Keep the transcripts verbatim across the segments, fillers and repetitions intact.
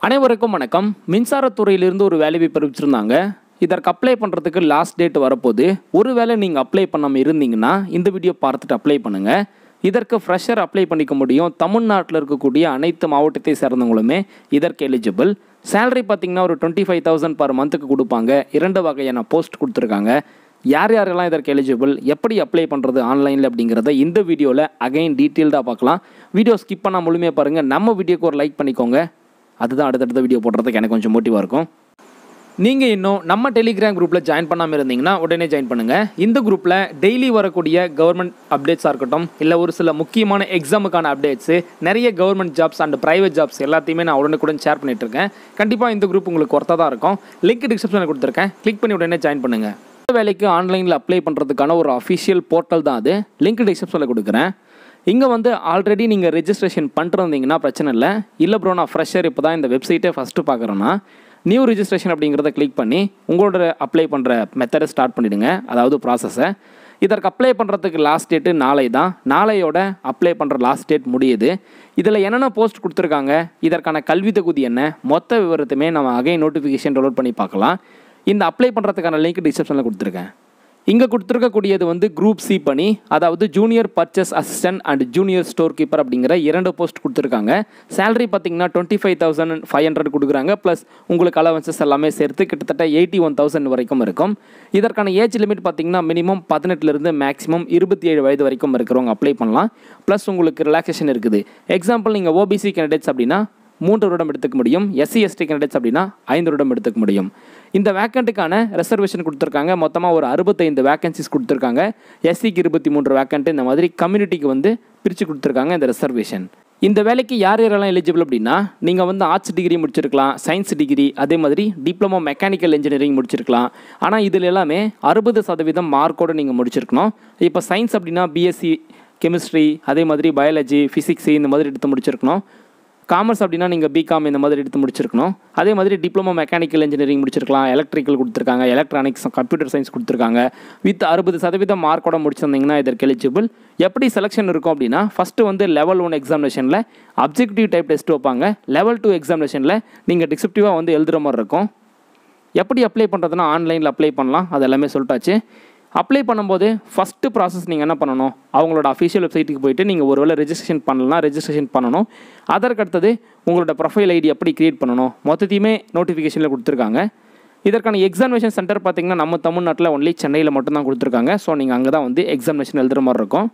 அனைவருக்கும் வணக்கம். மின்சாரத்துறையிலிருந்து ஒரு வேலையை அறிவிச்சிருந்தாங்க. இதற்கு அப்ளை பண்ணுறதுக்கு லாஸ்ட் டேட் வரப்போது. ஒருவேளை நீங்கள் அப்ளை பண்ணாமல் இருந்தீங்கன்னா இந்த வீடியோ பார்த்துட்டு அப்ளை பண்ணுங்கள். இதற்கு ஃப்ரெஷர் அப்ளை பண்ணிக்க முடியும். தமிழ்நாட்டில் இருக்கக்கூடிய அனைத்து மாவட்டத்தை சேர்ந்தவங்களுமே இதற்கு எலிஜிபிள். சேலரி பார்த்திங்கன்னா ஒரு டுவெண்ட்டி ஃபைவ் தௌசண்ட் பர் மந்த்துக்கு கொடுப்பாங்க. இரண்டு வகையான போஸ்ட் கொடுத்துருக்காங்க. யார் யாரெல்லாம் இதற்கு எலிஜிபிள், எப்படி அப்ளை பண்ணுறது ஆன்லைனில் அப்படிங்கிறத இந்த வீடியோவில் அகைன் டீட்டெயில்டாக பார்க்கலாம். வீடியோ ஸ்கிப் பண்ணால் முழுமையாக பாருங்கள். நம்ம வீடியோக்கு ஒரு லைக் பண்ணிக்கோங்க. அதுதான் அடுத்தடுத்த வீடியோ போடுறதுக்கு எனக்கு கொஞ்சம் மோட்டிவாக இருக்கும். நீங்கள் இன்னும் நம்ம டெலிகிராம் குரூப்பில் ஜாயின் பண்ணாமல் இருந்தீங்கன்னா உடனே ஜாயின் பண்ணுங்கள். இந்த குரூப்பில் டெய்லி வரக்கூடிய கவர்மெண்ட் அப்டேட்ஸாக இருக்கட்டும், இல்லை ஒரு சில முக்கியமான எக்ஸாமுக்கான அப்டேட்ஸு, நிறைய government jobs and private jobs எல்லாத்தையுமே நான் உடனுக்குடன் ஷேர் பண்ணிகிட்ருக்கேன். கண்டிப்பாக இந்த குரூப் உங்களுக்கு ஒர்த்தாக தான் இருக்கும். லிங்க் டிஸ்கிரிப்ஷனில் கொடுத்துருக்கேன். கிளிக் பண்ணி உடனே ஜாயின் பண்ணுங்கள். இந்த வேலைக்கு ஆன்லைனில் அப்ளை பண்ணுறதுக்கான ஒரு அஃபிஷியல் போர்ட்டல் தான் அது. லிங்க் டிஸ்கிரிப்ஷனில் கொடுக்குறேன். இங்கே வந்து ஆல்ரெடி நீங்கள் ரெஜிஸ்ட்ரேஷன் பண்ணிருந்தீங்கன்னா பிரச்சனை இல்லை. இல்லை ப்ரோ நான் ஃப்ரெஷர் இப்போ தான் இந்த வெப்சைட்டே ஃபஸ்ட்டு பார்க்குறேன்னா நியூ ரெஜிஸ்ட்ரேஷன் அப்படிங்கிறத கிளிக் பண்ணி உங்களோட அப்ளை பண்ணுற மெத்தடை ஸ்டார்ட் பண்ணிவிடுங்க, அதாவது ப்ராசஸை. இதற்கு அப்ளை பண்ணுறதுக்கு லாஸ்ட் டேட்டு நாளை தான். நாளையோட அப்ளை பண்ணுற லாஸ்ட் டேட் முடியுது. இதில் என்னென்ன போஸ்ட் கொடுத்துருக்காங்க, இதற்கான கல்வி தகுதி என்ன, மொத்த விவரத்துமே நம்ம அகைன் நோட்டிஃபிகேஷன் டவுன்லோட் பண்ணி பார்க்கலாம். இந்த அப்ளை பண்ணுறதுக்கான லிங்க் டிஸ்கிரிப்ஷனில் கொடுத்துருக்கேன். இங்கே கொடுத்துருக்கக்கூடியது வந்து குரூப் சி பணி, அதாவது junior purchase assistant and junior storekeeper அப்படிங்கிற இரண்டு போஸ்ட் கொடுத்துருக்காங்க. சேலரி பார்த்தீங்கன்னா twenty five thousand five hundred கொடுக்குறாங்க. ப்ளஸ் உங்களுக்கு அலவன்சஸ் எல்லாமே சேர்த்து கிட்டத்தட்ட எயிட்டி ஒன் தௌசண்ட் வரைக்கும் இருக்கும். இதற்கான ஏஜ் லிமிட் பார்த்தீங்கன்னா மினிமம் பதினெட்டுலேருந்து மேக்ஸிமம் இருபத்தி ஏழு வயது வரைக்கும் இருக்கிறவங்க அப்ளை பண்ணலாம். ப்ளஸ் உங்களுக்கு ரிலாக்ஸேஷன் இருக்குது. எக்ஸாம்பிள் நீங்கள் ஓபிசி கேண்டிடேட்ஸ் அப்படின்னா மூன்று வருடம் எடுத்துக்க முடியும். எஸ்சி எஸ்டி கேண்டிடேட்ஸ் அப்படின்னா ஐந்து வருடம் எடுத்துக்க முடியும். இந்த வேக்கண்ட்டுக்கான ரிசர்வேஷன் கொடுத்துருக்காங்க. மொத்தமாக ஒரு அறுபத்தைந்து வேக்கன்சிஸ் கொடுத்துருக்காங்க. எஸ்சிக்கு இருபத்தி மூன்று வேக்கண்ட்டு, இந்த மாதிரி கம்யூனிட்டிக்கு வந்து பிரித்து கொடுத்துருக்காங்க இந்த ரிசர்வேஷன். இந்த வேலைக்கு யார் யாரெல்லாம் எலிஜிபிள் அப்படின்னா, நீங்கள் வந்து ஆர்ட்ஸ் டிகிரி முடிச்சிருக்கலாம், சயின்ஸ் டிகிரி, அதே மாதிரி டிப்ளமோ மெக்கானிக்கல் இன்ஜினியரிங் முடிச்சிருக்கலாம். ஆனால் இதில் எல்லாமே அறுபது சதவீதம் மார்க்கோடு நீங்கள் முடிச்சிருக்கணும். இப்போ சயின்ஸ் அப்படின்னா பிஎஸ்சி கெமிஸ்ட்ரி, அதே மாதிரி பயாலஜி, ஃபிசிக்ஸு இந்த மாதிரி எடுத்து முடிச்சிருக்கணும். காமர்ஸ் அப்படின்னா நீங்கள் பிகாம் இந்த மாதிரி எடுத்து முடிச்சிருக்கணும். அதே மாதிரி டிப்ளமோ மெக்கானிக்கல் இன்ஜினியரிங் முடிச்சிருக்கலாம். எலக்ட்ரிக்கல் கொடுத்துருக்காங்க, எலக்ட்ரானிக்ஸ், கம்ப்யூட்டர் சயின்ஸ் கொடுத்துருக்காங்க. வித் அறுபது சதவீதம் மார்க்கோட முடிச்சிருந்தீங்கன்னா இதற்கு எலிஜிபிள். எப்படி செலெக்ஷன் இருக்கும் அப்படின்னா, ஃபஸ்ட்டு வந்து லெவல் ஒன் எக்ஸாமினேஷனில் அப்ஜெக்டிவ் டைப் டெஸ்ட் வைப்பாங்க. லெவல் டூ எக்ஸாமினேஷனில் நீங்கள் டிஸ்கிரிப்டிவாக வந்து எழுதுகிற மாதிரி இருக்கும். எப்படி அப்ளை பண்ணுறதுனா ஆன்லைனில் அப்ளை பண்ணலாம், அது எல்லாமே சொல்லிட்டாச்சு. அப்ளை பண்ணும்போது ஃபஸ்ட்டு ப்ராசஸ் நீங்கள் என்ன பண்ணணும், அவங்களோட அஃபிஷியல் வெப்சைட்டுக்கு போய்ட்டு நீங்கள் ஒரு வேளை ரெஜிஸ்ட்ரேஷன் பண்ணலாம், ரெஜிஸ்ட்ரேஷன் பண்ணணும். அதற்கடுத்தது உங்களோட ப்ரொஃபைல் ஐடி எப்படி க்ரியேட் பண்ணணும், மொத்தத்தையுமே நோட்டிஃபிகேஷனில் கொடுத்துருக்காங்க. இதற்கான எக்ஸாமினேஷன் சென்டர் பார்த்திங்கன்னா நம்ம தமிழ்நாட்டில் ஒன்லி சென்னையில் மட்டும்தான் கொடுத்துருக்காங்க. ஸோ நீங்கள் அங்கே தான் வந்து எக்ஸாமினேஷன் எழுதுகிற மாதிரி இருக்கும்.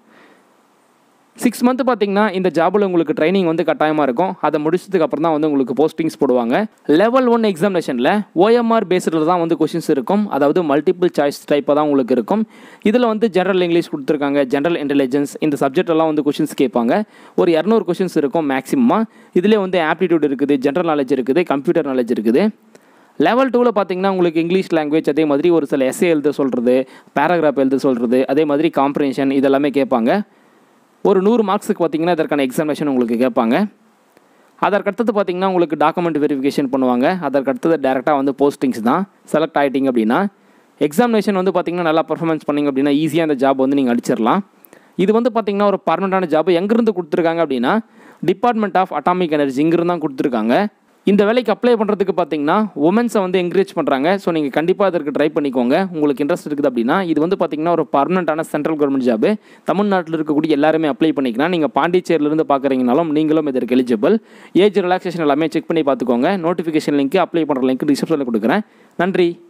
சிக்ஸ் மந்த்து பார்த்தீங்கன்னா இந்த ஜாபில் உங்களுக்கு ட்ரைனிங் வந்து கட்டாயமாக இருக்கும். அதை முடிச்சதுக்கு அப்புறம் தான் வந்து உங்களுக்கு போஸ்டிங்ஸ் போடுவாங்க. லெவல் ஒன் எக்ஸாமினேஷனில் ஓஎம்ஆர் பேஸ்டில் தான் வந்து கொஷின்ஸ் இருக்கும். அதாவது மல்டிபிள் சாய்ஸ் டைப்பாக தான் உங்களுக்கு இருக்கும். இதில் வந்து ஜென்ரல் இங்கிலீஷ் கொடுத்துருக்காங்க, ஜென்ரல் இன்டெலிஜென்ஸ், இந்த சப்ஜெக்டெல்லாம் வந்து கொஷின்ஸ் கேட்பாங்க. ஒரு இரநூறு கொஷின்ஸ் இருக்கும் மேக்ஸிமமாக. இதிலே வந்து ஆப்டிடியூட் இருக்குது, ஜென்ரல் நாலேஜ் இருக்குது, கம்ப்யூட்டர் நாலேஜ் இருக்குது. லெவல் டூவில் பார்த்தீங்கன்னா உங்களுக்கு இங்கிலீஷ் லாங்குவேஜ், அதே மாதிரி ஒரு சில எஸ்ஏ எழுத சொல்கிறது, பேராகிராஃப் எழுத சொல்கிறது, அதே மாதிரி காம்ப்ரிஹென்ஷன் இதெல்லாமே கேட்பாங்க. ஒரு நூறு மார்க்ஸுக்கு பார்த்திங்கன்னா இதற்கான எக்ஸாமினேஷன் உங்களுக்கு கேட்பாங்க. அதற்கடுத்தது பார்த்திங்கன்னா உங்களுக்கு டாக்குமெண்ட் வெரிஃபிகேஷன் பண்ணுவாங்க. அதற்கடுத்தது டேரெக்டாக வந்து போஸ்டிங்ஸ் தான். செலக்ட் ஆகிட்டிங்க அப்படின்னா எக்ஸாமினேஷன் வந்து பார்த்திங்கன்னா நல்லா பர்ஃபார்மன்ஸ் பண்ணிங்க அப்படின்னா ஈஸியாக இந்த ஜாப் வந்து நீங்கள் அடிச்சிடலாம். இது வந்து பார்த்திங்கன்னா ஒரு பர்மனெண்ட்டான ஜாப். எங்கேருந்து கொடுத்துருக்காங்க அப்படின்னா டிபார்ட்மெண்ட் ஆஃப் அட்டாமிக் எனர்ஜி இங்கிருந்து தான் கொடுத்துருக்காங்க. இந்த வேலைக்கு அப்ளை பண்ணுறதுக்கு பார்த்தீங்கன்னா உமன்ஸை வந்து என்கரேஜ் பண்ணுறாங்க. ஸோ நீங்கள் கண்டிப்பாக அதற்கு ட்ரை பண்ணிக்கோங்க. உங்களுக்கு இன்ட்ரெஸ்ட் இருக்குது அப்படின்னா. இது வந்து பார்த்திங்கன்னா ஒரு பர்மனெண்ட்டான சென்ட்ரல் கவர்மெண்ட் ஜாப். தமிழ்நாட்டில் இருக்கக்கூடிய எல்லாருமே அப்ளை பண்ணிக்கலாம். நீங்கள் பாண்டிச்சேரியிலேருந்து பார்க்குறீங்கனாலும் நீங்களும் இதற்கு எலிஜிபிள். ஏஜ் ரிலாக்ஸேஷன் எல்லாமே செக் பண்ணி பார்த்துக்கோங்க. நோட்டிஃபிகேஷன் லிங்க், அப்ளை பண்ணுற லிங்க் டிஸ்கிரிப்ஷனில் கொடுக்குறேன். நன்றி.